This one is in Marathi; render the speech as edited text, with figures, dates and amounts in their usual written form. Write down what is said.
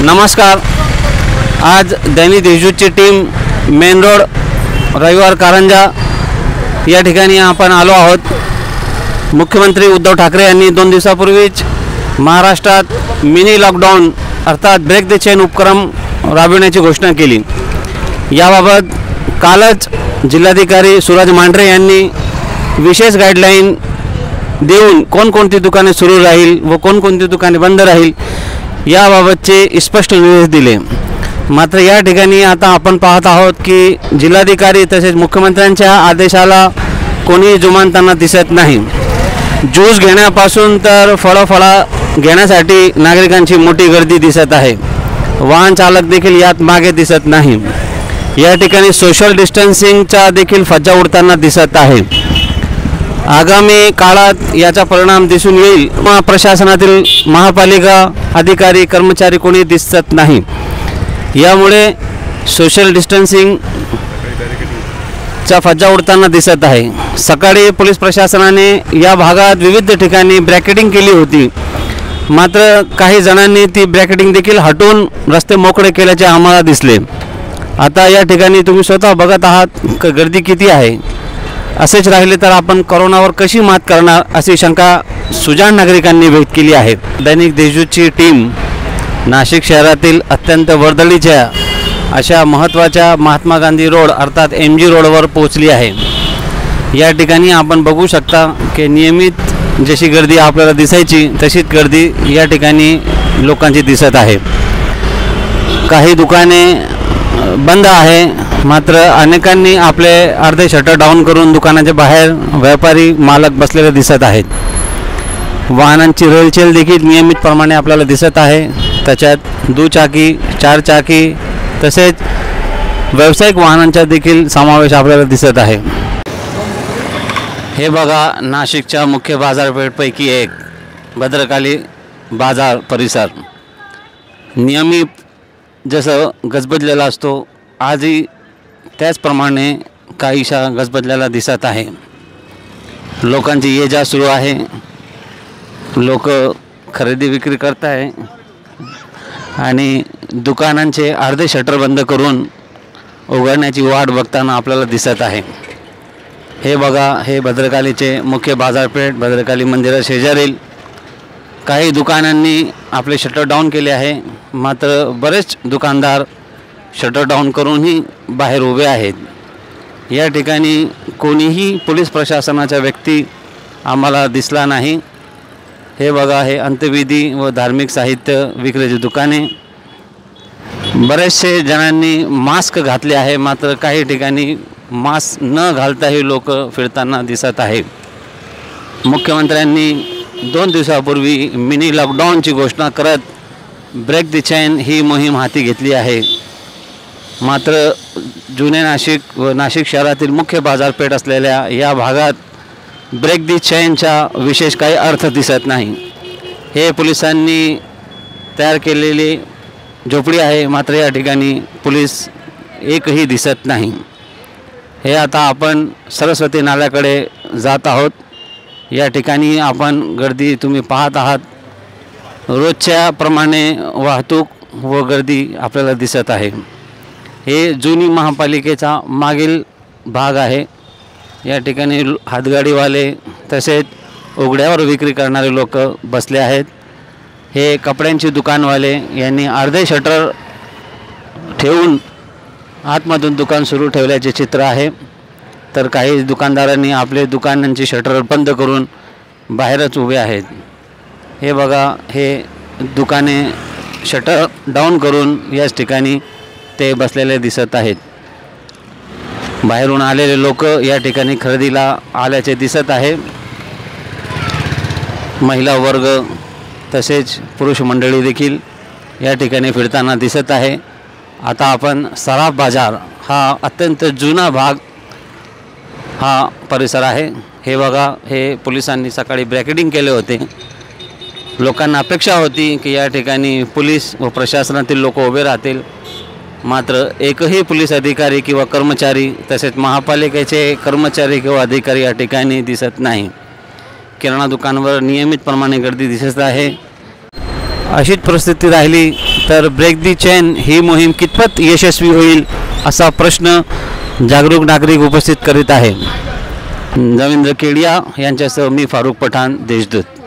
नमस्कार। आज दैनिक देशदूतची टीम मेन रोड रविवार कारंजा या ठिकाणी आपण आलो आहोत। मुख्यमंत्री उद्धव ठाकरे यांनी 2 दिवसापूर्वीच महाराष्ट्रात मिनी लॉकडाऊन अर्थात ब्रेक द चेन उपक्रम राबविण्याची घोषणा केली। याबाबत कालच जिल्हाधिकारी सूरज मांढरे यांनी विशेष गाईडलाईन देऊन कोणकोणती दुकाने सुरू राहील व कोणकोणती दुकाने बंद राहील याबाबतचे स्पष्ट निर्देश दिले। मात्र या ठिकाणी आता आपण पाहत आहोत की जिल्हाधिकारी तसेच मुख्यमंत्र्यांच्या आदेशाला कोणी जुमानताना दिसत नाही। ज्यूस घेण्यापासून तर फळफळा घेण्यासाठी नागरिकांची मोठी गर्दी दिसत आहे। वाहन चालक देखील यात मागे दिसत नाही। या ठिकाणी सोशल डिस्टन्सिंगचा देखील फज्जा उडताना दिसत आहे। आगामी काळात याचा परिणाम दिसून येईल। प्रशासनातील महापालिका अधिकारी कर्मचारी कोणी दिसत नाही। यामुळे सोशल डिस्टन्सिंग चा फज्जा उडताना दिसत आहे। सकाळी पोलीस प्रशासनाने या भागात विविध ठिकाणी ब्रॅकेटिंग केली होती, मात्र काही जणांनी ती ब्रॅकेटिंग देखील हटवून रस्ते मोकळे केल्याचे आम्हाला दिसले। आता या ठिकाणी तुम्ही स्वतः बघत आहात गर्दी किती आहे। असेच राहिले तर आपण कोरोनावर कशी मात करणार अशी शंका सुजाण नागरिकांनी व्यक्त केली आहे। दैनिक देशदूतची टीम नाशिक शहरातील अत्यंत वर्दळीच्या अशा महत्त्वाच्या महात्मा गांधी रोड अर्थात MG रोडवर पोहोचली आहे। या ठिकाणी आपण बघू शकता की नियमित जशी गर्दी आपल्याला दिसायची तशीच गर्दी या ठिकाणी लोकांची दिसत आहे। काही दुकाने बंद आहे, मात्र अनेकांनी आपले अर्धे शटर डाऊन करून दुकानाच्या बाहेर व्यापारी मालक बसलेले दिसत आहेत। वाहनांची रेलचेल देखील नियमितप्रमाणे आपल्याला दिसत आहे। त्याच्यात दुचाकी, 4 चाकी तसेच व्यावसायिक वाहनांचा देखील समावेश आपल्याला दिसत आहे। हे बघा नाशिकच्या मुख्य बाजारपेठपैकी एक भद्रकाली बाजार परिसर नियमित जसं गजबजलेला असतो आजही त्याचप्रमाणे काहीशा गजबजलेला दिसत आहे। लोकांची ये जा सुरू आहे। लोक खरेदी विक्री करत आहे आणि दुकानांचे अर्धे शटर बंद करून उघडण्याची वाट बघताना आपल्याला दिसत आहे। हे बघा हे भद्रकालीचे मुख्य बाजारपेठ भद्रकाली मंदिरा शेजारील काही दुकानांनी आपले शटर डाऊन केले आहे, मात्र बरेच दुकानदार शटर डाऊन करूनही बाहेर उभे आहेत। या ठिकाणी कोणीही पोलीस प्रशासनाचा व्यक्ती आम्हाला दिसला नाही। हे बघा हे अंत्यविधी व धार्मिक साहित्य विक्रीची दुकाने। बरेचसे जणांनी मास्क घातले आहे, मात्र काही ठिकाणी मास्क न घालताही लोक फिरताना दिसत आहे। मुख्यमंत्र्यांनी 2 दिवसापूर्वी मिनी लॉकडाऊनची घोषणा करत ब्रेक द चेन ही मोहीम हाती घेतली आहे, मात्र जुने नाशिक व नाशिक शहरातील मुख्य बाजारपेठ असलेल्या या भागात ब्रेक द चेनचा विशेष काही अर्थ दिसत नाही। हे पोलिसांनी तयार केलेली झोपडी आहे, मात्र या ठिकाणी पोलीस एकही दिसत नाही। हे आता आपण सरस्वती नाल्याकडे जात आहोत। या ठिकाणी आपण गर्दी तुम्ही पाहत आहात। रोजच्या प्रमाणे वाहतूक व गर्दी आपल्याला दिसत आहे। हे जुनी महापालिकेचा मागील भाग आहे। या ठिकाणी हातगाडीवाले तसेच उघड्यावर विक्री करणारे लोक बसले आहेत। हे कपड्यांचे दुकानवाले यांनी अर्धे शटर ठेवून आतमधून दुकान सुरू ठेवल्याचे चित्र आहे, तर काही दुकानदारांनी आपले दुकानांची शटर बंद करून बाहेरच उभे आहेत। हे बघा हे दुकाने शटर डाऊन करून याच ठिकाणी ते बसलेले दिसत आहेत। बाहेरून आलेले लोक या ठिकाणी खरेदीला आल्याचे दिसत आहे। महिला वर्ग तसेच पुरुष मंडळी देखील या ठिकाणी फिरताना दिसत आहे। आता आपण सराफ बाजार हा अत्यंत जुना भाग हा परिसर आहे। हे बघा हे पोलिसांनी सकाळी ब्रॅकेटिंग केले होते। लोकांना अपेक्षा होती की या ठिकाणी पोलीस व प्रशासनातील लोक उभे राहतील, मात्र एकही पोलीस अधिकारी किंवा कर्मचारी तसेच महापालिकेचे कर्मचारी किंवा अधिकारी या ठिकाणी दिसत नाही। किराणा दुकानावर नियमितप्रमाणे गर्दी दिसत आहे। अशीच परिस्थिती राहिली तर ब्रेक दी चेन ही मोहीम कितपत यशस्वी होईल असा प्रश्न जागरूक नागरिक उपस्थित करीत आहे. रवींद्र केडिया यांच्यासह मी फारुख पठाण, देशदूत.